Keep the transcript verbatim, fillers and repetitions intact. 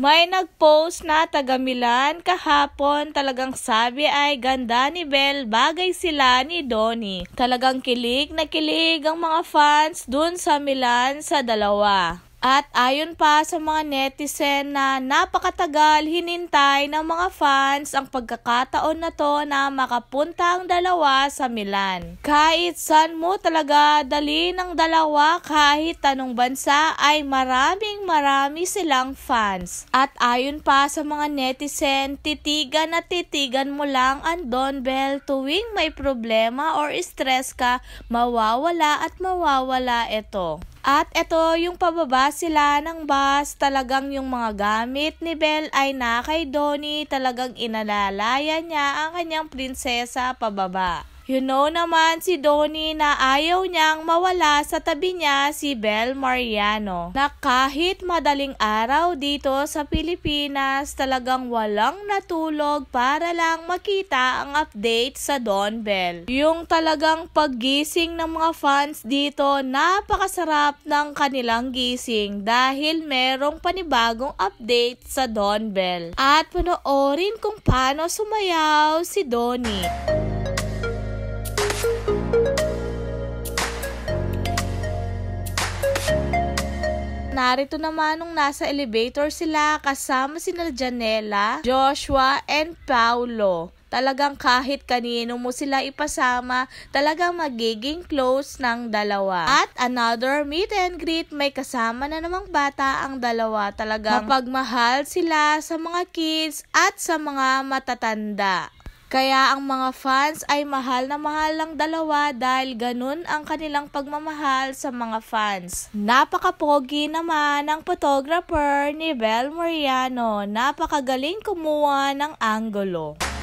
May nag-post na taga Milan kahapon, talagang sabi ay ganda ni Belle, bagay sila ni Donnie. Talagang kilig na kilig ang mga fans dun sa Milan sa dalawa. At ayon pa sa mga netizen na napakatagal hinintay ng mga fans ang pagkakataon na to na makapunta ang dalawa sa Milan. Kahit saan mo talaga dali ng dalawa, kahit tanong bansa ay maraming marami silang fans. At ayon pa sa mga netizen, titigan at titigan mo lang ang Don Belle tuwing may problema or stress ka, mawawala at mawawala ito. At ito yung pababa sila ng bus, talagang yung mga gamit ni Belle ay na kay Donnie, talagang inalalaya niya ang kanyang prinsesa pababa. You know naman si Donnie na ayaw niyang mawala sa tabi niya si Belle Mariano. Na kahit madaling araw dito sa Pilipinas, talagang walang natulog para lang makita ang update sa Don Belle. Yung talagang paggising ng mga fans dito, napakasarap ng kanilang gising dahil merong panibagong update sa Don Belle. At panoorin kung paano sumayaw si Donnie. Narito naman nung nasa elevator sila kasama sina Janela, Joshua, and Paulo. Talagang kahit kanino mo sila ipasama, talagang magiging close ng dalawa. At another meet and greet, may kasama na namang bata ang dalawa. Talagang mapagmahal sila sa mga kids at sa mga matatanda. Kaya ang mga fans ay mahal na mahal ng dalawa dahil ganun ang kanilang pagmamahal sa mga fans. Napaka-pogi naman ang photographer ni Belle Mariano. Napakagaling kumuha ng anggulo.